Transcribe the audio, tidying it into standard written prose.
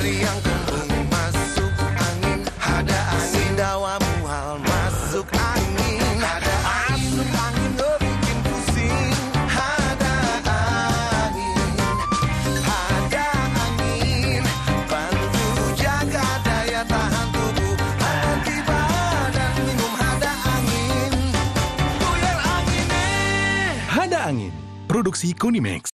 Matahari yang kembung masuk angin, ada angin dawa mual masuk angin, ada masuk angin lo bikin pusing, ada angin bantu jaga daya tahan tubuh, hati badan minum ada angin, goyang angin. Hada Angin, produksi Kunimax.